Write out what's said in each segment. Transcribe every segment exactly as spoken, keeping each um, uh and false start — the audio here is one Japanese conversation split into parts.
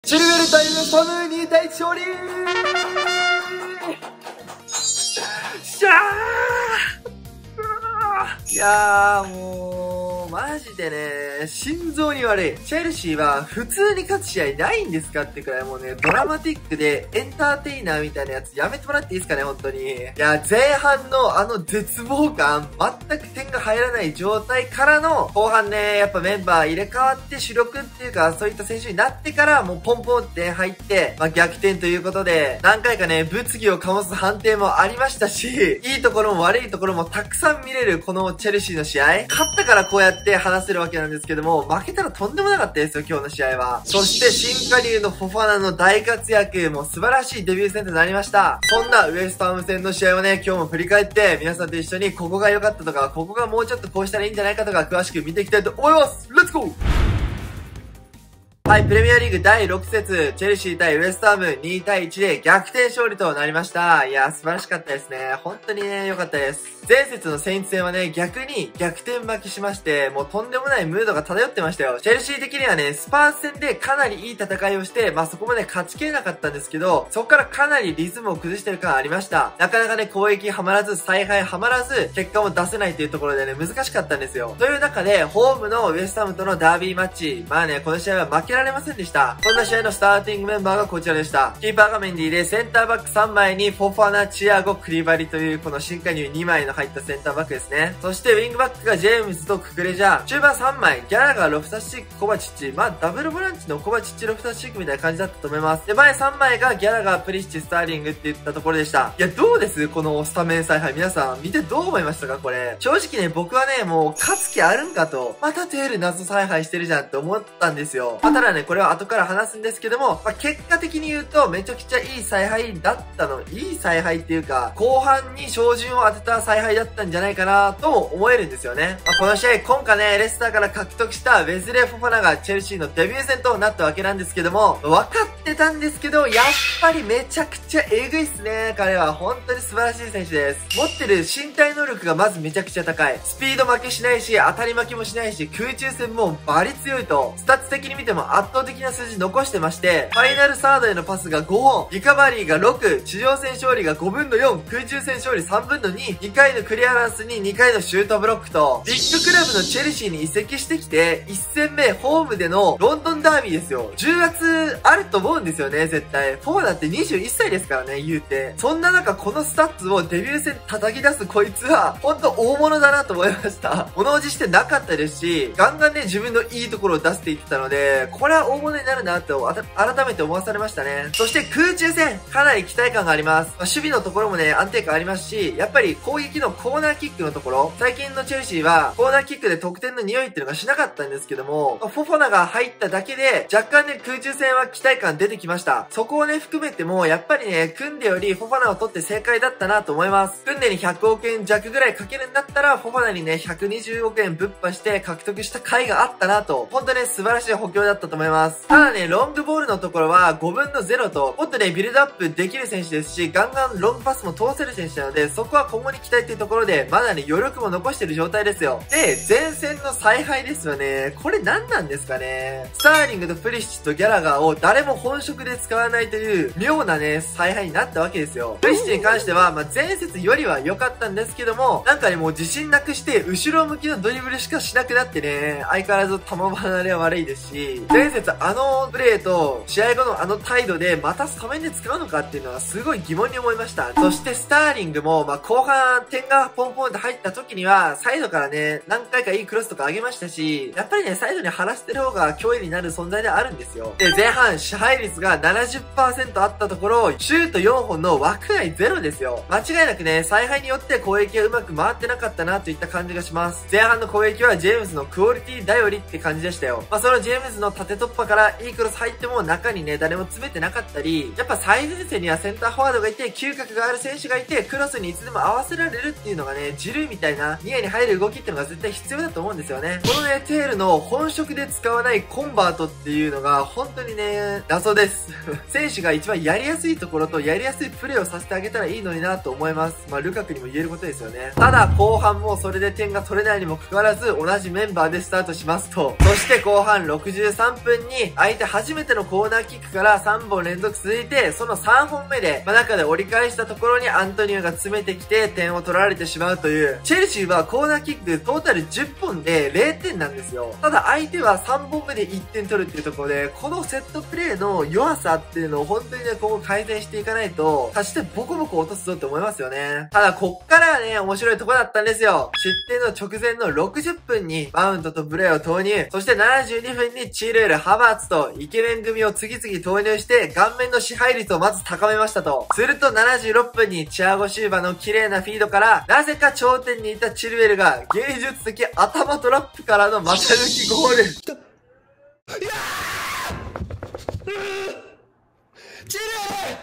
シルベル対ウエスタムに対いち勝利。しゃーいやーもうマジでね、心臓に悪い。チェルシーは普通に勝つ試合ないんですかってくらいもうね、ドラマティックでエンターテイナーみたいなやつやめてもらっていいですかね、本当に。いや、前半のあの絶望感、全く点が入らない状態からの、後半ね、やっぱメンバー入れ替わって主力っていうか、そういった選手になってから、もうポンポンって入って、まあ、逆転ということで、何回かね、物議を醸す判定もありましたし、いいところも悪いところもたくさん見れるこのチェルシーの試合。勝ったからこうやって話せるわけなんですけども、負けたらとんでもなかったですよ、今日の試合は。そして新加入のフォファナの大活躍、もう素晴らしいデビュー戦となりました。そんなウエストハム戦の試合をね、今日も振り返って、皆さんと一緒にここが良かったとか、ここがもうちょっとこうしたらいいんじゃないかとか、詳しく見ていきたいと思います。レッツゴー。はい、プレミアリーグだいろく節、チェルシー対ウエストハムに対いちで逆転勝利となりました。いや、素晴らしかったですね。本当にね、良かったです。前節のセインツ戦はね、逆に逆転負けしまして、もうとんでもないムードが漂ってましたよ。チェルシー的にはね、スパーズ戦でかなりいい戦いをして、まあそこまで勝ちきれなかったんですけど、そこからかなりリズムを崩してる感ありました。なかなかね、攻撃はまらず、采配はまらず、結果も出せないというところでね、難しかったんですよ。という中で、ホームのウエストハムとのダービーマッチ、まあね、この試合は負けられませんでした。そんな試合のスターティングメンバーがこちらでした。キーパーがメンディで、センターバックさんまいにフォファナ、チアゴ、クリバリというこの新加入にまいの入ったセンターバックですね。そしてウィングバックがジェームズとククレジャー。中盤さんまい、ギャラガー、ロフタスチック、コバチッチ。まあダブルボランチのコバチッチ、ロフタスチックみたいな感じだったと思います。で、前さんまいがギャラガー、プリッチ、スターリングっていったところでした。いや、どうですこのスタメン采配。皆さん見てどう思いましたかこれ。正直ね、僕はね、もう勝つ気あるんかと。またテール謎采配してるじゃんって思ったんですよ。まあ、ただね、これは後から話すんですけども、まあ、結果的に言うとめちゃくちゃいい采配だったの。いい采配っていうか、後半に照準を当てた采配だったんじゃないかなとも思えるんですよね。まあ、この試合、今回ね、レスターから獲得したウェズレー・フォファナがチェルシーのデビュー戦となったわけなんですけども、分かってたんですけど、やっぱりめちゃくちゃえぐいっすね。彼は本当に素晴らしい選手です。持ってる身体能力がまずめちゃくちゃ高い。スピード負けしないし、当たり負けもしないし、空中戦もバリ強いと、スタッツ的に見ても圧倒的な数字残してまして、ファイナルサードへのパスがごほん、リカバリーがろく、地上戦勝利がごぶんのよん、空中戦勝利さんぶんのに、にかいのクリアランスににかいのシュートブロックと、ビッグクラブのチェルシーに移籍してきて、いち戦目ホームでのロンドンダービーですよ。じゅうがつあると思うんですよね、絶対。フォーだってにじゅういっさいですからね、言うて。そんな中、このスタッツをデビュー戦叩き出すこいつは、ほんと大物だなと思いました。物おじしてなかったですし、ガンガンね、自分のいいところを出していってたので、これは大物になるなと、改めて思わされましたね。そして空中戦、かなり期待感があります。まあ、守備のところもね、安定感ありますし、やっぱり攻撃のコーナーキックのところ、最近のチェルシーは、コーナーキックで得点の匂いっていうのがしなかったんですけども、まあ、フォフォナが入っただけで、若干ね、空中戦は期待感出てきました。そこをね、含めても、やっぱりね、クンデよりフォフォナを取って正解だったなと思います。クンデにひゃくおくえん弱ぐらいかけるんだったら、フォフォナにね、ひゃくにじゅうおくえんぶっ破して獲得した甲斐があったなと、ほんとね、素晴らしい補強だったと思います。ただね、ロングボールのところはごぶんのゼロと、もっとね、ビルドアップできる選手ですし、ガンガンロングパスも通せる選手なので、そこは今後に期待っていうところで、まだね、余力も残してる状態ですよ。で、前線の采配ですよね。これ何なんですかね。スターリングとプリシッチとギャラガーを誰も本職で使わないという、妙なね、采配になったわけですよ。プリシッチに関しては、まあ、前節よりは良かったんですけども、なんかね、もう自信なくして、後ろ向きのドリブルしかしなくなってね、相変わらず球離れは悪いですし、前節あのプレーと、試合後のあの態度で、またスタメンで使うのかっていうのはすごい疑問に思いました。そしてスターリングも、まあ、後半点がポンポンって入った時には、サイドからね、何回かいいクロスとか上げましたし、やっぱりね、サイドに張らせてる方が脅威になる存在ではあるんですよ。で、前半支配率が ななじゅっパーセント あったところ、シュートよんほんの枠内ゼロですよ。間違いなくね、采配によって攻撃がうまく回ってなかったなといった感じがします。前半の攻撃はジェームズのクオリティ頼りって感じでしたよ。まあ、そのジェームズの縦突破からいいクロス入っても中にね、誰も詰めてなかったり、やっぱ最前線にはセンターフォワードがいて、嗅覚がある選手がいて、クロスにいつでも合わせられるっていうのがね、ジルーみたいなニアに入る動きっていうのが絶対必要だと思うんですよね。このね、テールの本職で使わないコンバートっていうのが本当にね、謎謎です。選手が一番やりやすいところとやりやすいプレーをさせてあげたらいいのになと思います。まあ、ルカクにも言えることですよね。ただ、後半もそれで点が取れないにもかかわらず、同じメンバーでスタートしますと。そして後半ろくじゅうさんぷんに、相手初めてのコーナーキックからさんぼん連続続いて、そのさんぼんめで、まあ、中で折り返したところにアントニオが詰めてきて、点を取られてしまうという。チェルシーはコーナーキックトータルじゅっぽんでれいてんなんですよ。ただ相手はさんぼんめでいってん取るっていうところで、このセットプレーの弱さっていうのを本当にね、今後改善していかないと、勝ち点ボコボコ落とすぞって思いますよね。ただ、こっからはね、面白いとこだったんですよ。失点の直前のろくじゅっぷんに、マウントとブレイを投入。そしてななじゅうにふんにチルエル、ハバーツとイケメン組を次々投入して、顔面の支配率をまず高めましたと。するとななじゅうろっぷんにチアゴシューバの綺麗なフィードから、なぜか頂点にいたチルエルが、芸術的頭トラップからの股抜きゴール。いやーチル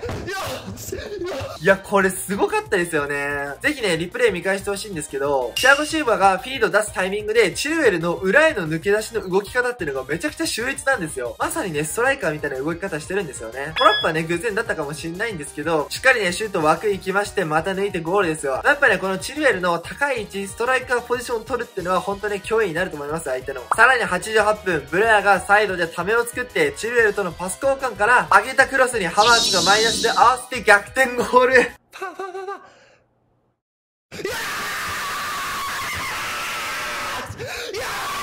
いや、これすごかったですよね。ぜひね、リプレイ見返してほしいんですけど、チアゴシューバがフィード出すタイミングで、チルエルの裏への抜け出しの動き方っていうのがめちゃくちゃ秀逸なんですよ。まさにね、ストライカーみたいな動き方してるんですよね。トラップはね、偶然だったかもしんないんですけど、しっかりね、シュート枠行きまして、また抜いてゴールですよ。やっぱね、このチルエルの高い位置、ストライカーポジションを取るっていうのは本当に脅威になると思います、相手の。さらにはちじゅうはっぷん、ブレアがサイドでためを作って、チルエルとのパス交換から、上げたクロスにハバーツがマイナスで合わせて逆転ゴール。パパパパ。いやーいや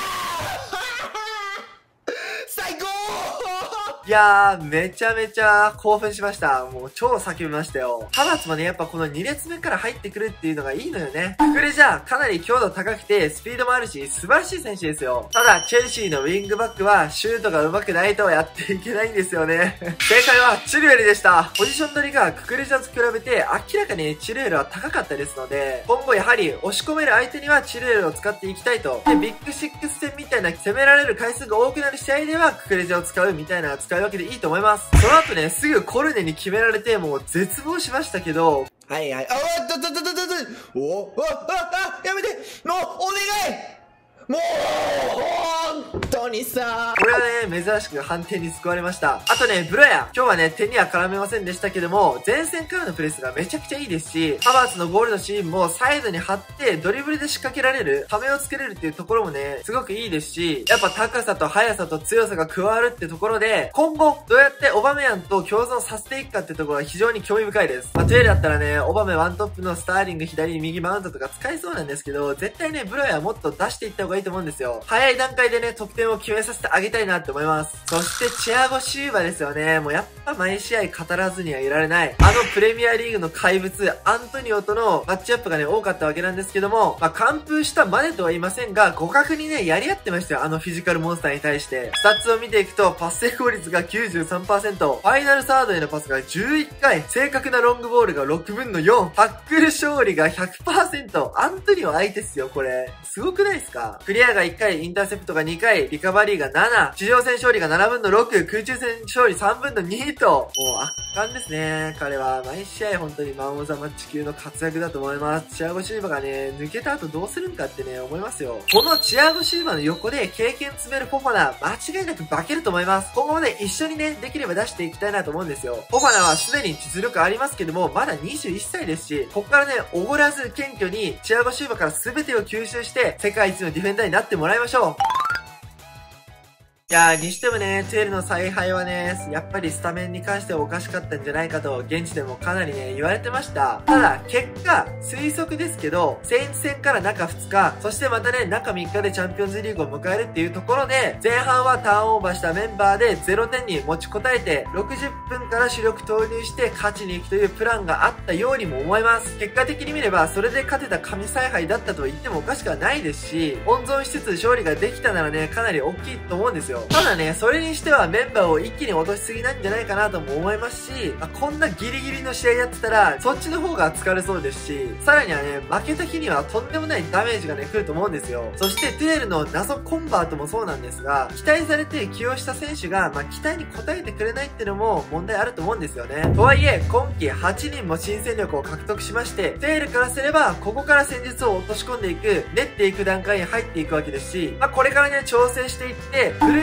ー最高いやー、めちゃめちゃ興奮しました。もう超叫びましたよ。ハバーツもね、やっぱこのに列目から入ってくるっていうのがいいのよね。ククレジャー、かなり強度高くて、スピードもあるし、素晴らしい選手ですよ。ただ、チェルシーのウィングバックは、シュートが上手くないとやっていけないんですよね。正解は、チルエルでした。ポジション取りがククレジャーと比べて、明らかにチルエルは高かったですので、今後やはり、押し込める相手にはチルエルを使っていきたいと。で、ビッグシックス戦みたいな攻められる回数が多くなる試合では、ククレジャーを使うみたいな使い分けでいいと思います。その後ね、すぐコルネに決められて、もう絶望しましたけど、はいはい、あ、おっとっとっとっとっと、おあ、あ、あ、やめて、もう、お願いもう、本当にさ。これはね、珍しく判定に救われました。あとね、ブロヤ。今日はね、手には絡めませんでしたけども、前線からのプレスがめちゃくちゃいいですし、ハバーツのゴールのシーンもサイドに張って、ドリブルで仕掛けられる、ためを作れるっていうところもね、すごくいいですし、やっぱ高さと速さと強さが加わるってところで、今後、どうやってオバメヤンと共存させていくかってところは非常に興味深いです。まあ、トゥエルだったらね、オバメワントップのスターリング左右マウントとか使えそうなんですけど、絶対ね、ブロヤはもっと出していった方がいいと思うんですよ。早い段階でね、得点を決めさせてあげたいなって思います。そして、チアゴシューバですよね。もうやっぱ毎試合語らずにはいられない。あのプレミアリーグの怪物、アントニオとのマッチアップがね、多かったわけなんですけども、まあ、完封したまでとは言いませんが、互角にね、やり合ってましたよ。あのフィジカルモンスターに対して。スタッツを見ていくと、パス成功率が きゅうじゅうさんパーセント、ファイナルサードへのパスがじゅういっかい、正確なロングボールがろくぶんのよん、タックル勝利が ひゃくパーセント、アントニオ相手っすよ、これ。すごくないですか？クリアがいっかい、インターセプトがにかい、リカバリーがなな、地上戦勝利がななぶんのろく、空中戦勝利さんぶんのにと、もう圧巻ですね。彼は毎試合本当にマン・オブ・ザ・マッチ級の活躍だと思います。チアゴシューバがね、抜けた後どうするんかってね、思いますよ。このチアゴシューバの横で経験積めるフォファナ、間違いなく化けると思います。今後もね、一緒にね、できれば出していきたいなと思うんですよ。フォファナはすでに実力ありますけども、まだにじゅういっさいですし、ここからね、おごらず謙虚に、チアゴシューバから全てを吸収して、世界一のディフェンダーになってもらいましょう。いやー、にしてもね、トゥエルの采配はね、やっぱりスタメンに関してはおかしかったんじゃないかと、現地でもかなりね、言われてました。ただ、結果、推測ですけど、先戦から中ふつか、そしてまたね、中みっかでチャンピオンズリーグを迎えるっていうところで、前半はターンオーバーしたメンバーでゼロてんに持ちこたえて、ろくじゅっぷんから主力投入して勝ちに行くというプランがあったようにも思います。結果的に見れば、それで勝てた神采配だったと言ってもおかしくはないですし、温存しつつ勝利ができたならね、かなり大きいと思うんですよ。ただね、それにしてはメンバーを一気に落としすぎなんじゃないかなとも思いますし、まあ、こんなギリギリの試合やってたら、そっちの方が疲れそうですし、さらにはね、負けた日にはとんでもないダメージがね、来ると思うんですよ。そして、トゥエルの謎コンバートもそうなんですが、期待されて起用した選手が、まあ、期待に応えてくれないっていうのも問題あると思うんですよね。とはいえ、今季はちにんも新戦力を獲得しまして、トゥエルからすれば、ここから戦術を落とし込んでいく、練っていく段階に入っていくわけですし、まあ、これからね、調整していって、フル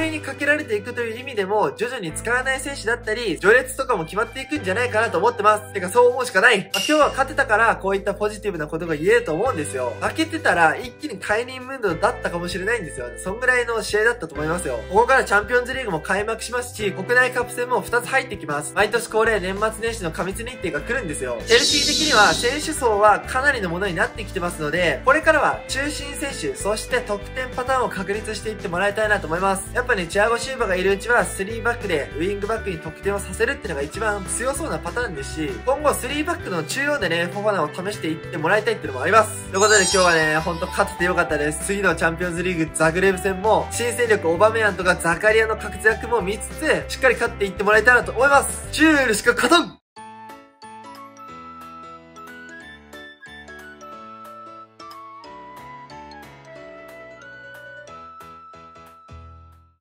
ふいにかけられていくという意味でも、徐々に使わない選手だったり、序列とかも決まっていくんじゃないかなと思ってます。てか、そう思うしかない。まあ、今日は勝てたから、こういったポジティブなことが言えると思うんですよ。負けてたら、一気に解任ムードだったかもしれないんですよ。そんぐらいの試合だったと思いますよ。ここからチャンピオンズリーグも開幕しますし、国内カップ戦もふたつ入ってきます。毎年恒例年末年始の過密日程が来るんですよ。チェルシー的には選手層はかなりのものになってきてますので、これからは中心選手、そして得点パターンを確立していってもらいたいなと思います。やっぱね、チアゴシューバがいるうちはスリーバックでウィングバックに得点をさせるっていうのが一番強そうなパターンですし、今後スリーバックの中央でね、フォファナを試していってもらいたいっていうのもあります。ということで今日はね、ほんと勝ててよかったです。次のチャンピオンズリーグザグレブ戦も、新戦力オバメヤンとかザカリアの活躍も見つつ、しっかり勝っていってもらいたいなと思います。チュールしか勝たん。